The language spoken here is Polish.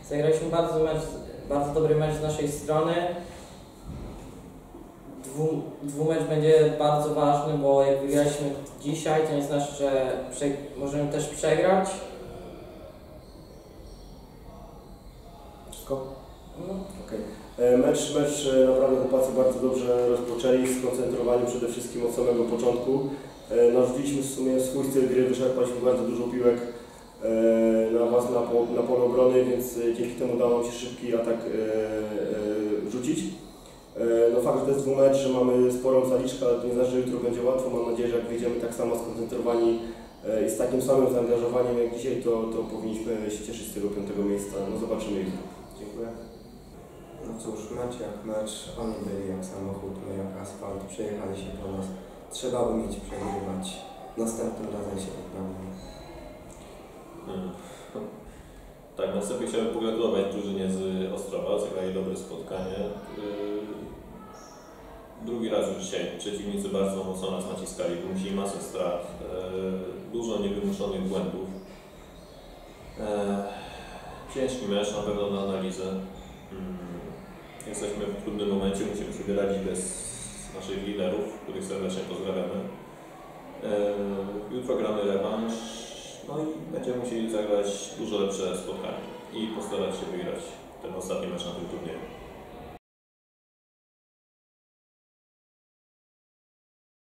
Zagraliśmy bardzo dobry mecz z naszej strony. Dwumecz będzie bardzo ważny, bo jak wygraliśmy dzisiaj, to nie znaczy, że możemy też przegrać. Wszystko? No. Okay. Mecz naprawdę chłopacy bardzo dobrze rozpoczęli, skoncentrowani przede wszystkim od samego początku. Narzuciliśmy w sumie swój styl gry, wyczerpaliśmy bardzo dużo piłek na pole obrony, więc dzięki temu udało nam się szybki atak rzucić. No fakt, że to jest dwumecz, że mamy sporą zaliczkę, ale to nie znaczy, że jutro będzie łatwo. Mam nadzieję, że jak wyjdziemy tak samo skoncentrowani i z takim samym zaangażowaniem jak dzisiaj, to powinniśmy się cieszyć z tego 5. miejsca. No zobaczymy jutro. Dziękuję. No cóż, mecz jak mecz, oni byli jak samochód, my jak asfalt, przejechali się po nas. Trzeba umieć przegrywać. Następnym razem się poprawimy. Tak, na wstępie chciałbym pogratulować drużynie z Ostrowa, zagrali dobre spotkanie. Drugi raz już dzisiaj przeciwnicy bardzo mocno nas naciskali, musieli masę strat, dużo niewymuszonych błędów. Ciężki mecz na pewno na analizę. Jesteśmy w trudnym momencie, musimy sobie radzić bez naszych liderów, których serdecznie pozdrawiamy. Jutro gramy rewanż, no i będziemy musieli zagrać dużo lepsze spotkanie i postarać się wygrać ten ostatni mecz na tym turnieju.